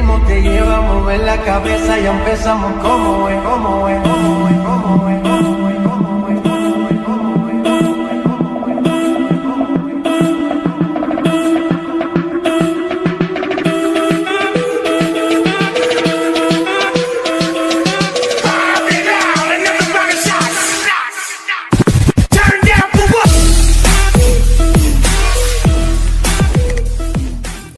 ritmo te lleva a mover la cabeza. Ya empezamos como es, como es, como es, como es.